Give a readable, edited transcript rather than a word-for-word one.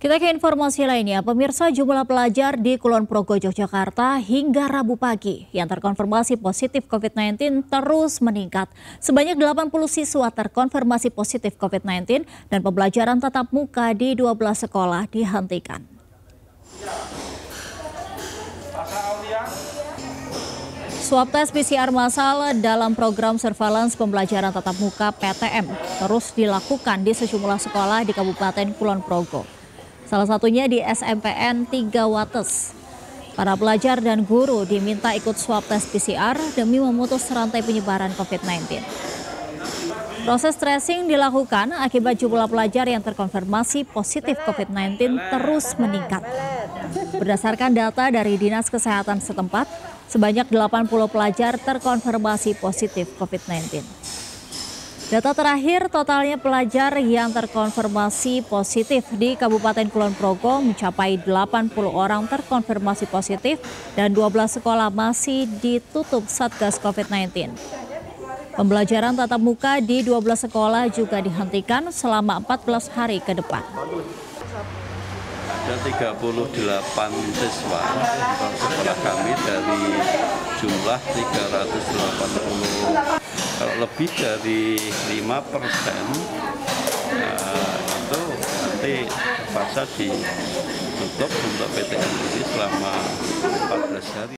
Kita ke informasi lainnya, pemirsa, jumlah pelajar di Kulon Progo, Yogyakarta hingga Rabu pagi yang terkonfirmasi positif COVID-19 terus meningkat. Sebanyak 80 siswa terkonfirmasi positif COVID-19 dan pembelajaran tatap muka di 12 sekolah dihentikan. Swab tes PCR massal dalam program surveillance pembelajaran tatap muka PTM terus dilakukan di sejumlah sekolah di Kabupaten Kulon Progo. Salah satunya di SMPN 3 Wates. Para pelajar dan guru diminta ikut swab tes PCR demi memutus rantai penyebaran COVID-19. Proses tracing dilakukan akibat jumlah pelajar yang terkonfirmasi positif COVID-19 terus meningkat. Berdasarkan data dari Dinas Kesehatan setempat, sebanyak 80 pelajar terkonfirmasi positif COVID-19. Data terakhir, totalnya pelajar yang terkonfirmasi positif di Kabupaten Kulon Progo mencapai 80 orang terkonfirmasi positif dan 12 sekolah masih ditutup Satgas COVID-19. Pembelajaran tatap muka di 12 sekolah juga dihentikan selama 14 hari ke depan. Ada 38 siswa sekolah kami dari jumlah 380. Kalau lebih dari 5% itu nanti terpaksa ditutup untuk PTM ini selama 14 hari.